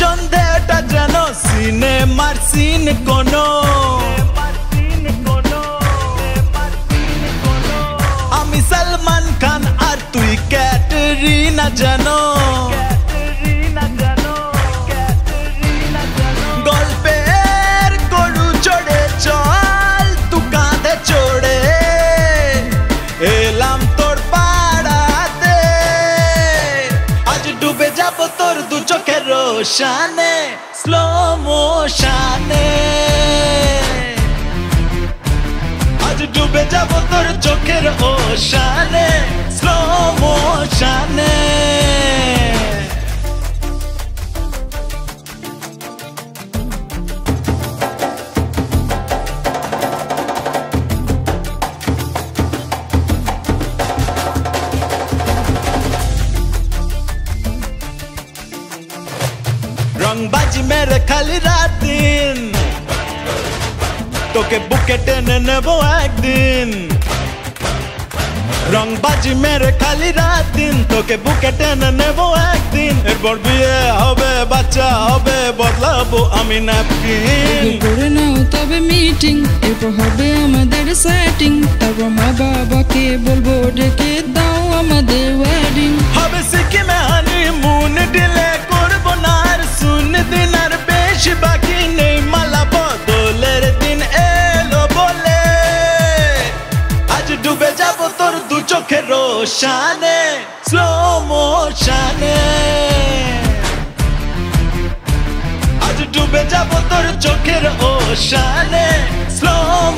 সন্দেহটা যেন সিনেমার সিন কোনো আমি সলমান খান আর তুই ক্যাটরিনা যেন গল্পের গরু চড়ে চল তু কাঁধে চড়ে এলাম তোর পাড়াতে আজ ডুবে যাব তোর দু চোখের রোশানে স্লো মোশনে আজ ডুবে যাব তোর চোখের ওশানে স্লো মোশনে রংবাজি মেরে খালি রাত দিন তোকে বুকে টেনে নেব একদিন রংবাজি মেরে খালি রাত দিন তোকে বুকে টেনে নেব একদিন এরপর বিয়ে হবে বাচ্চা হবে বদলাবো আমি ন্যাপকিন করে নাও তবে মিটিং এরপর হবে আমাদের সেটিং তারপর মা বাবাকে বলবো ডেকে দাও আমাদের ওয়েডিং হবে সিকিমে হানিমুন ডিলে করবো না আর শুন দিন আর বেশি বাকি নেই মালা বদলের দিন এলো বলে আজ ডুবে যাব তোর দু চোখের রোশানে স্লো মোশনে আজ ডুবে যাব তোর চোখের ওশানে স্লো